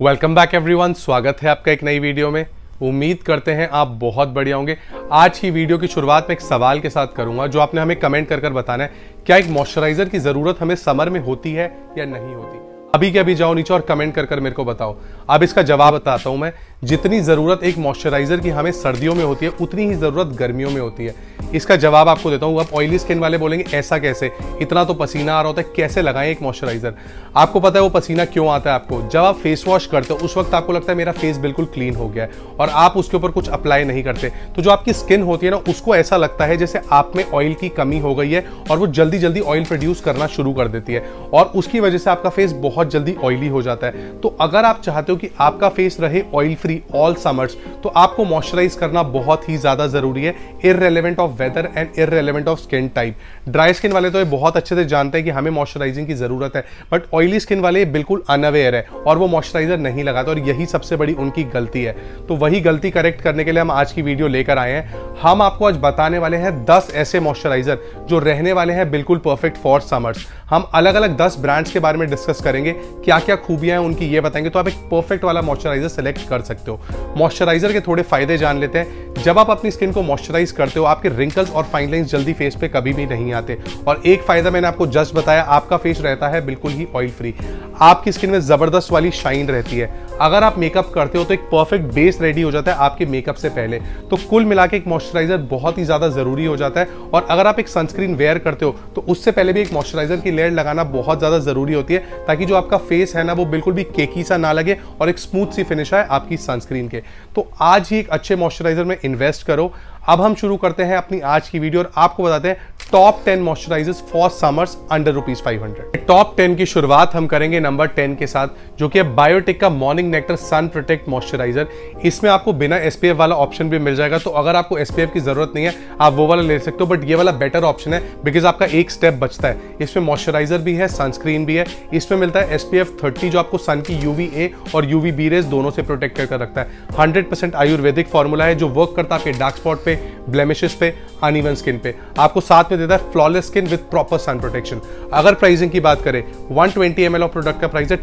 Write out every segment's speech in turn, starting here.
Welcome back everyone, स्वागत है आपका एक नई वीडियो में। उम्मीद करते हैं आप बहुत बढ़िया होंगे। आज की वीडियो की शुरुआत में एक सवाल के साथ करूंगा जो आपने हमें कमेंट कर बताना है, क्या एक मॉइस्चराइजर की जरूरत हमें समर में होती है या नहीं होती। अभी के अभी जाओ नीचे और कमेंट कर मेरे को बताओ। अब इसका जवाब बताता हूं मैं। जितनी जरूरत एक मॉइस्चराइजर की हमें सर्दियों में होती है, उतनी ही जरूरत गर्मियों में होती है। इसका जवाब आपको देता हूं। अब ऑयली स्किन वाले बोलेंगे ऐसा कैसे, इतना तो पसीना आ रहा होता है, कैसे लगाएं एक मॉइस्चराइजर। आपको पता है वो पसीना क्यों आता है आपको? जब आप फेस वॉश करते हो उस वक्त आपको लगता है मेरा फेस बिल्कुल क्लीन हो गया है और आप उसके ऊपर कुछ अप्लाई नहीं करते, तो जो आपकी स्किन होती है ना, उसको ऐसा लगता है जैसे आप में ऑयल की कमी हो गई है और वो जल्दी जल्दी ऑयल प्रोड्यूस करना शुरू कर देती है और उसकी वजह से आपका फेस बहुत जल्दी ऑयली हो जाता है। तो अगर आप चाहते हो कि आपका फेस रहे ऑयल फ्री ऑल समर्स, तो आपको मॉइस्चराइज करना बहुत ही ज्यादा जरूरी है, irrelevant of weather and irrelevant of skin type. Dry skin वाले तो ये बहुत अच्छे से जानते हैं कि हमें मॉइस्चराइजिंग की जरूरत है, बट ऑयली स्किन वाले बिल्कुल अनअवेयर है और वो मॉइस्चराइजर नहीं लगाते और यही सबसे बड़ी उनकी गलती है। तो वही गलती करेक्ट करने के लिए हम आज की वीडियो लेकर आए हैं। हम आपको आज बताने वाले हैं 10 ऐसे मॉइस्चराइजर जो रहने वाले हैं बिल्कुल परफेक्ट फॉर समर्स। हम अलग अलग 10 ब्रांड्स के बारे में डिस्कस करेंगे, क्या क्या खूबियां हैं उनकी ये बताएंगे, तो आप एक परफेक्ट वाला मॉइस्चराइजर सेलेक्ट कर सकते हो। मॉइस्चराइजर के थोड़े फायदे जान लेते हैं। जब आप अपनी स्किन को मॉइस्चराइज करते हो, आपके रिंकल्स और फाइन लाइंस जल्दी फेस पे कभी भी नहीं आते। और एक फायदा मैंने आपको जस्ट बताया, आपका फेस रहता है बिल्कुल ही ऑयल फ्री। आपकी स्किन में जबरदस्त वाली शाइन रहती है। अगर आप मेकअप करते हो तो एक परफेक्ट बेस रेडी हो जाता है आपके मेकअप से पहले। तो कुल मिला के एक मॉइस्चराइजर बहुत ही ज्यादा जरूरी हो जाता है। और अगर आप एक सनस्क्रीन वेयर करते हो तो उससे पहले भी एक मॉइस्चराइजर की लेयर लगाना बहुत ज्यादा जरूरी होती है, ताकि जो आपका फेस है ना वो बिल्कुल भी केकी सा ना लगे और एक स्मूथ सी फिनिश आए आपकी सनस्क्रीन के। तो आज ही एक अच्छे मॉइस्चराइजर में इन्वेस्ट करो। अब हम शुरू करते हैं अपनी आज की वीडियो और आपको बताते हैं top 10 moisturisers for summers under ₹500। Top 10 की शुरुआत हम करेंगे नंबर 10 के साथ, जो कि है बायोटिक का morning nectar sun protect moisturiser. इसमें आपको बिना एसपीएफ वाला ऑप्शन भी मिल जाएगा, तो अगर आपको एसपीएफ की जरूरत नहीं है आप वो वाला ले सकते हो, बट ये वाला बेटर ऑप्शन है बिकॉज आपका एक स्टेप बचता है। इसमें मॉइस्चराइजर भी है, सनस्क्रीन भी है। इसमें मिलता है SPF 30 जो आपको सन की UVA और UVB रेज दोनों से प्रोटेक्ट कर रखता है। 100% आयुर्वेदिक फॉर्मूला है जो वर्क करता है आपके डार्क स्पॉट पे, ब्लेमिशेस पे, अनइवन स्किन पे। आपको साथ में देता है flawless skin with proper sun protection. अगर प्राइसिंग की बात करें, 120 ml ऑफ प्रोडक्ट का प्राइस है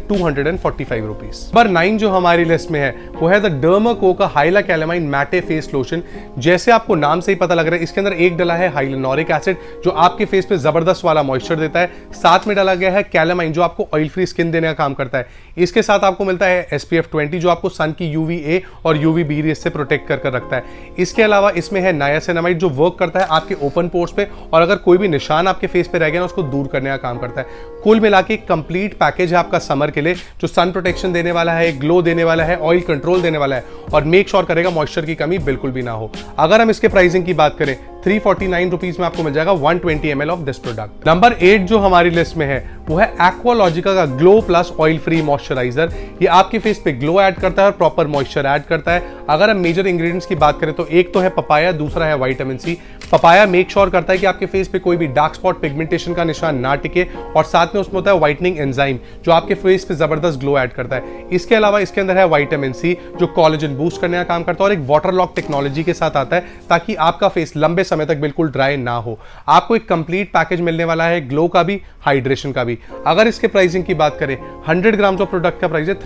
₹245। नंबर 9 जो हमारी लिस्ट में है वो है द डर्माको का hyla calamine matte face lotion. जैसे आपको नाम से ही पता लग रहा है, इसके अंदर एक डला है हाइलुरोनिक एसिड जो आपके फेस पे जबरदस्त वाला मॉइस्चर देता है। साथ में डाला गया है कैलामाइन जो आपको ऑयल फ्री स्किन देने का काम करता है। इसके साथ आपको मिलता है SPF 20 जो आपको सन की UVA और UVB रेज से प्रोटेक्ट कर रखता है। इसके अलावा इसमें है नायासिनामाइड जो वर्क करता है आपके ओपन पोर्स पे, और अगर कोई भी निशान आपके फेस पे रह गया ना उसको दूर करने का काम करता है। कुल मिला के कंप्लीट पैकेज है आपका समर के लिए, जो सन प्रोटेक्शन देने वाला है, ग्लो देने वाला है, ऑयल कंट्रोल देने वाला है और मेक श्योर करेगा मॉइस्चर की कमी बिल्कुल भी ना हो। अगर हम इसके प्राइसिंग की बात करें, ₹349 में आपको मिल जाएगा 120 ml of this product. Number 8 जो हमारी लिस्ट में है वो है एक्वालॉजिका का glow plus oil free moisturiser. ये आपके फेस पे ग्लो ऐड करता है और प्रॉपर मॉइस्चर ऐड करता है। अगर हम मेजर इंग्रेडिएंट्स की बात करें तो एक तो है पपाया, दूसरा है vitamin C. Papaya make sure करता है कि आपके फेस पे कोई भी डार्क स्पॉट, पिगमेंटेशन का निशान ना टिके, और साथ में उसमें होता है व्हाइटनिंग एंजाइम जो आपके फेस पे जबरदस्त ग्लो ऐड करता है। इसके अलावा इसके अंदर है विटामिन सी जो कोलेजन बूस्ट करने का काम करता है और एक वाटर लॉक टेक्नोलॉजी के साथ आता है, ताकि आपका फेस लंबे समय तक बिल्कुल ड्राई ना हो। आपको एक कंप्लीट पैकेज मिलने वाला है, ग्लो का भी, हाइड्रेशन का भी। अगर इसके प्राइसिंग की बात करें, 100 ग्राम ऑफ प्रोडक्ट का प्राइस है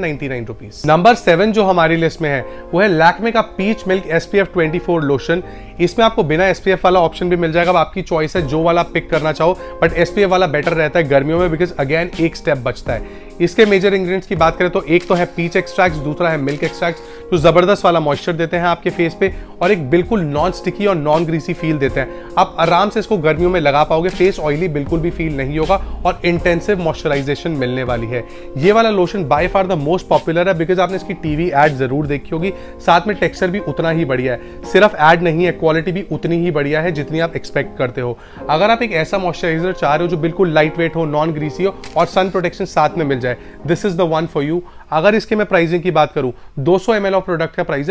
₹399। नंबर 7 जो हमारी लिस्ट में है वो है लैक्मे का पीच मिल्क SPF 24 लोशन। इसमें आपको बिना SPF वाला ऑप्शन भी मिल जाएगा, अब आपकी चॉइस है जो वाला पिक करना चाहो, बट SPF वाला बेटर रहता है गर्मियों में बिकॉज अगेन एक स्टेप बचता है। इसके मेजर इंग्रेडिएंट्स की बात करें तो एक तो है पीच एक्सट्रैक्ट, दूसरा है मिल्क एक्सट्रैक्ट जो जबरदस्त वाला मॉइस्चर देते हैं आपके फेस पे और एक बिल्कुल नॉन स्टिकी और नॉन ग्रीसी फील देते हैं। आप आराम से इसको गर्मियों में लगा पाओगे, फेस ऑयली बिल्कुल भी फील नहीं होगा और इंटेंसिव मॉइस्चराइजेशन मिलने वाली है। ये वाला lotion by far the most popular है बिकॉज आपने इसकी टीवी एड जरूर देखी होगी। साथ में टेक्सचर भी उतना ही बढ़िया है, सिर्फ एड नहीं है, क्वालिटी भी उतनी ही बढ़िया है जितनी आप एक्सपेक्ट करते हो। अगर आप एक ऐसा मॉइस्चराइजर चाह रहे हो जो बिल्कुल लाइट वेट हो, नॉन ग्रीसी हो और सन प्रोटेक्शन साथ में मिल जाए, this is the one for you. अगर इसके मैं प्राइसिंग की बात करूं, 200 ml ऑफ प्रोडक्ट का प्राइस है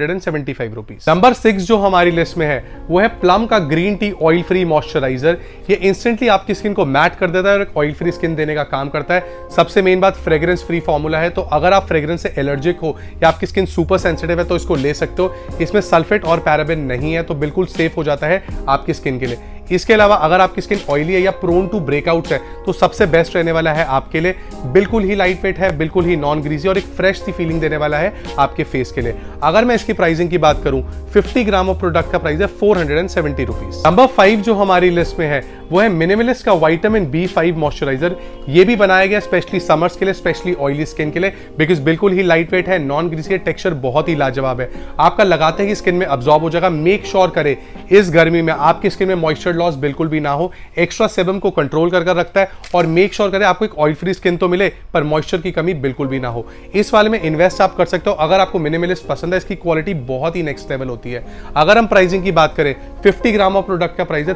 ₹475। नंबर 6 जो हमारी लिस्ट में है वो है प्लम का green tea oil free moisturiser. ये इंस्टेंटली आपकी स्किन को मैट कर देता है और एक ऑयल फ्री स्किन देने का काम करता है। सबसे मेन बात, फ्रेग्रेंस फ्री फॉर्मूला है, तो अगर आप फ्रेग्रेंस से एलर्जिक हो या आपकी स्किन सुपर सेंसिटिव है तो इसको ले सकते हो। इसमें सल्फेट और पैराबेन नहीं है, तो बिल्कुल सेफ हो जाता है आपकी स्किन के लिए। इसके अलावा अगर आपकी स्किन ऑयली है या प्रोन टू ब्रेकआउट्स है तो सबसे बेस्ट रहने वाला है आपके लिए। बिल्कुल ही लाइट वेट है, बिल्कुल ही नॉन ग्रीसी और एक फ्रेश सी फीलिंग देने वाला है आपके फेस के लिए। अगर मैं इसकी प्राइसिंग की बात करूं, 50 ग्राम ऑफ प्रोडक्ट का प्राइस है 470 रुपीज। नंबर 5 जो हमारी लिस्ट में है वो है मिनिमलिस्ट का विटामिन B5 मॉइस्चराइजर। ये भी बनाया गया स्पेशली समर्स के लिए, स्पेशली ऑयली स्किन के लिए, बिकॉज बिल्कुल ही लाइट वेट है, नॉन ग्रीसी है, टेक्सचर बहुत ही लाजवाब है। आपका लगाते ही स्किन में अब्सॉर्ब हो जाएगा। मेक श्योर करें इस गर्मी में आपकी स्किन में मॉइस्चर लॉस बिल्कुल भी ना हो, एक्स्ट्रा सेबम को कंट्रोल कर रखता है और मेक श्योर करें आपको एक ऑयल फ्री स्किन तो मिले पर मॉइस्चर की कमी बिल्कुल भी ना हो। इस वाले में इन्वेस्ट आप कर सकते हो अगर आपको मिनिमलिस्ट पसंद है। इसकी क्वालिटी बहुत ही नेक्स्ट लेवल होती है। अगर हम प्राइसिंग की बात करें, 50 ग्राम ऑफ प्रोडक्ट का प्राइस है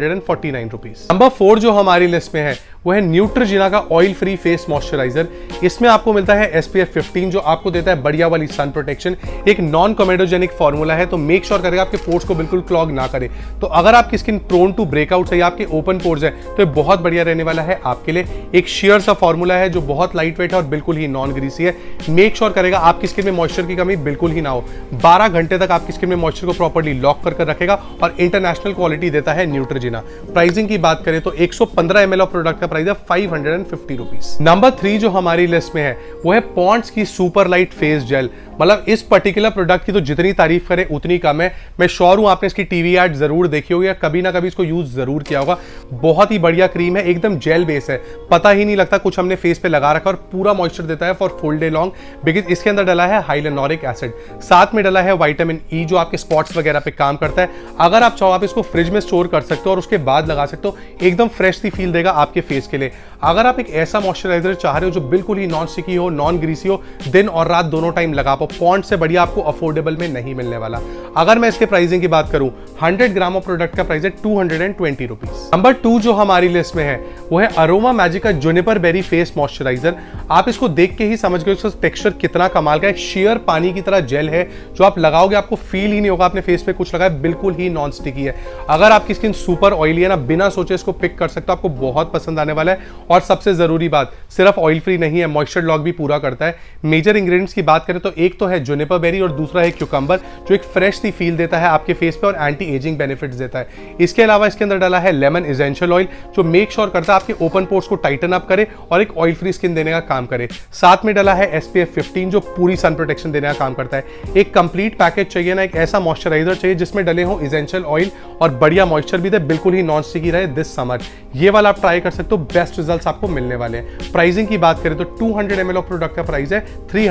349 रुपीज। नंबर 4 जो हमारी लिस्ट में है वो है न्यूट्रोजिना का ऑयल फ्री फेस मॉइस्चराइजर। इसमें आपको मिलता है SPF 15 जो आपको देता है बढ़िया वाली सन प्रोटेक्शन। एक नॉन कमेडोजेनिक फॉर्मूला है तो मेक श्योर करेगा आपके पोर्स को बिल्कुल क्लॉग ना करे। तो अगर आपकी स्किन प्रोन टू ब्रेकआउट है या आपके ओपन पोर्स है तो ये बहुत बढ़िया रहने वाला है आपके लिए। एक शेयर सा फॉर्मूला है जो बहुत लाइट वेट है और बिल्कुल ही नॉन ग्रीसी है। मेक श्योर करेगा आपकी स्किन में मॉइस्चर की कमी बिल्कुल ही ना हो। 12 घंटे तक आपकी स्किन में मॉइस्चर को प्रॉपर्ली लॉक कर रखेगा और इंटरनेशनल क्वालिटी देता है न्यूट्रोजिना। प्राइसिंग की बात करें तो 115 ml ऑफ प्रोडक्ट का प्राइस है 550 रुपीज। नंबर 3 जो हमारी लिस्ट में है वो है पॉन्ड्स की सुपर लाइट फेस जेल। मतलब इस पर्टिकुलर प्रोडक्ट की तो जितनी तारीफ करें उतनी कम है। मैं श्योर हूं आपने इसकी टीवी एड जरूर देखी होगी या कभी ना कभी इसको यूज जरूर किया होगा। बहुत ही बढ़िया क्रीम है, एकदम जेल बेस है, पता ही नहीं लगता कुछ हमने फेस पे लगा रखा और पूरा मॉइस्चर देता है for full day long. Because इसके अंदर डला है हाइलेनोरिक एसिड, साथ में डला है विटामिन E जो आपके स्पॉट्स वगैरह पे काम करता है। अगर आप चाहो आप इसको फ्रिज में स्टोर कर सकते हो और उसके बाद लगा सकते हो, एकदम फ्रेश सी फील देगा आपके फेस के लिए। अगर आप एक ऐसा मॉइस्चराइजर चाह रहे हो जो बिल्कुल ही नॉन स्टिकी हो, नॉन ग्रीसी हो, दिन और रात दोनों टाइम लगा पाओ, पॉन्ड्स से बढ़िया आपको अफोर्डेबल में नहीं मिलने वाला। अगर मैं इसके प्राइसिंग की बात करूं, 100 ग्राम ऑफ प्रोडक्ट का प्राइस है 220 रुपीज। नंबर 2 जो हमारी लिस्ट में है वो है अरोमा मैजिक का जुनिपर बेरी फेस मॉइस्चराइजर। आप इसको देख के ही समझ गए इसका टेक्सचर कितना कमाल का है। शेयर पानी की तरह जेल है जो आप लगाओगे आपको फील ही नहीं होगा आपने फेस पे कुछ लगाया, बिल्कुल ही नॉन स्टिकी है। अगर आपकी स्किन सुपर ऑयली है ना, बिना सोचे इसको पिक कर सकते हो, आपको बहुत पसंद आने वाला है। और सबसे जरूरी बात, सिर्फ ऑयल फ्री नहीं है, मॉइस्चर लॉक भी पूरा करता है। मेजर इंग्रेडिएंट्स की बात करें तो एक तो है जुनिपर बेरी और दूसरा है क्यूकम्बर जो एक फ्रेश सी फील देता है आपके फेस पे और एंटी एजिंग बेनिफिट्स देता है। इसके अलावा इसके अंदर डाला है लेमन एसेंशियल ऑयल जो मेक श्योर करता है आपके ओपन पोर्स को टाइटन अप करे और एक ऑयल फ्री स्किन देने का काम करे। साथ में डाला है SPF 15 जो पूरी सन प्रोटेक्शन देने का काम करता है। एक कंप्लीट पैकेज चाहिए ना, एक ऐसा मॉइस्चराइजर चाहिए जिसमें डले हो एसेंशियल ऑयल और बढ़िया मॉइस्चर भी दे, बिल्कुल ही नॉन स्टिकी रहे दिस समर। ये वाला आप ट्राई कर सकते हो, बेस्ट रिजल्ट्स आपको मिलने वाले हैं। प्राइसिंग की बात करें तो 200 ml ऑफ प्रोडक्ट का प्राइस है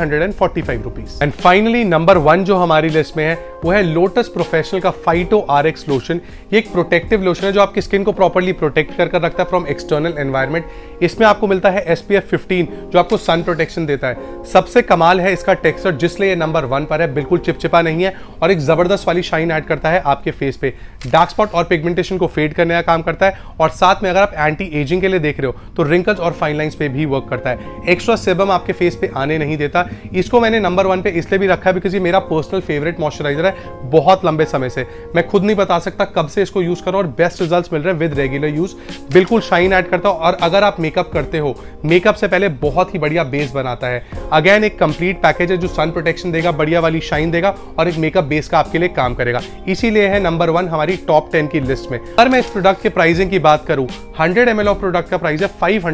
345 रुपीज। एंड फाइनली नंबर 1 जो हमारी लिस्ट में है वो है लोटस प्रोफेशनल का फाइटो RX लोशन। ये एक प्रोटेक्टिव लोशन है जो आपकी स्किन को प्रॉपर्ली प्रोटेक्ट कर रखता है फ्रॉम एक्सटर्नल एनवायरनमेंट। इसमें आपको मिलता है SPF 15 जो आपको सन प्रोटेक्शन देता है। सबसे कमाल है इसका टेक्सचर जिसलिए ये नंबर 1 पर है, बिल्कुल चिपचिपा नहीं है और एक जबरदस्त वाली शाइन ऐड करता है आपके फेस पे। डार्क स्पॉट और पिगमेंटेशन को फेड करने का काम करता है और साथ में अगर आप एंटी एजिंग के लिए देख रहे हो तो रिंकल्स और फाइन लाइंस पे भी वर्क करता है। एक्स्ट्रा सेबम आपके फेस पे आने नहीं देता। इसको मैंने नंबर 1 पे इसलिए भी रखा है बिकॉज ये मेरा पर्सनल फेवरेट मॉइस्चराइजर है बहुत लंबे समय से। मैं खुद नहीं बता सकता कब से इसको यूज करो और बेस्ट रिजल्ट्स मिल रहे हैं विद रेगुलर यूज। बिल्कुल शाइन ऐड करता है और अगर आप मेकअप करते हो, मेकअप से पहले बहुत ही बढ़िया बेस बनाता है। अगेन एक कंप्लीट पैकेज है जो सन प्रोटेक्शन देगा, बढ़िया वाली शाइन देगा और एक मेकअप बेस का आपके लिए काम करेगा। इसीलिए है नंबर 1 हमारी टॉप 10 की लिस्ट में। अगर मैं इस प्रोडक्ट के प्राइसिंग की बात करूं, 100 ml ऑफ प्रोडक्ट का प्राइस है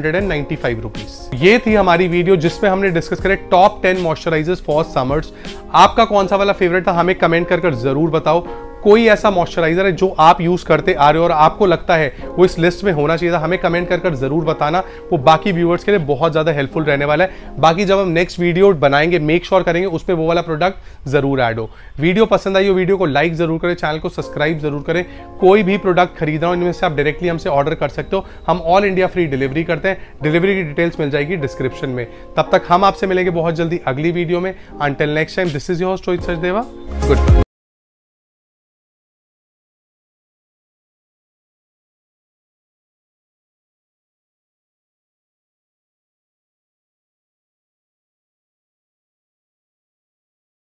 595 रुपीज। ये थी हमारी वीडियो जिसमें हमने डिस्कस करे टॉप 10 मॉइस्चराइजर्स फॉर समर्स। आपका कौन सा वाला फेवरेट था हमें कमेंट कर जरूर बताओ। कोई ऐसा मॉइस्चराइजर है जो आप यूज करते आ रहे हो और आपको लगता है वो इस लिस्ट में होना चाहिए था, हमें कमेंट कर जरूर बताना। वो बाकी व्यूअर्स के लिए बहुत ज्यादा हेल्पफुल रहने वाला है। बाकी जब हम नेक्स्ट वीडियो बनाएंगे मेक श्योर करेंगे उस पर वो वाला प्रोडक्ट जरूर ऐड हो। वीडियो पसंद आई हो वीडियो को लाइक जरूर करें, चैनल को सब्सक्राइब जरूर करें। कोई भी प्रोडक्ट खरीदना हो इनमें से आप डायरेक्टली हमसे ऑर्डर कर सकते हो। हम ऑल इंडिया फ्री डिलीवरी करते हैं। डिलीवरी की डिटेल्स मिल जाएगी डिस्क्रिप्शन में। तब तक हम आपसे मिलेंगे बहुत जल्दी अगली वीडियो में। Until next time, this is your host Rohit Sachdeva. Good.